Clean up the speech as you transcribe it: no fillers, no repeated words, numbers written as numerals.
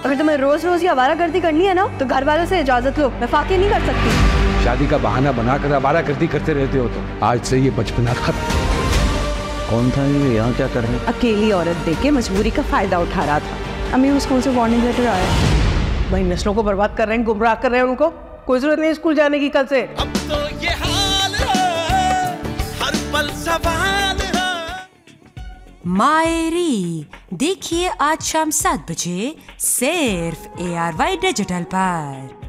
अगर तुम्हें रोज रोज ये आवारागर्दी करनी है ना तो घर वालों से इजाजत लो, मैं फाके नहीं कर सकती। शादी का बहाना बनाकर आवारागर्दी करते रहते हो तो आज से ये बचपना खत्म। कौन था ये, यहाँ क्या कर रहे हैं? अकेली औरत देख के मजबूरी का फायदा उठा रहा था। अम्मी स्कूल से वार्निंग लेटर आया। भाई नस्लों को बर्बाद कर रहे हैं, गुमराह कर रहे हैं उनको। कोई जरूरत नहीं स्कूल जाने की कल से। अब तो ये हाल है, हर पल सवाल है। मायरी देखिए आज शाम 7 बजे सिर्फ ARY डिजिटल पर।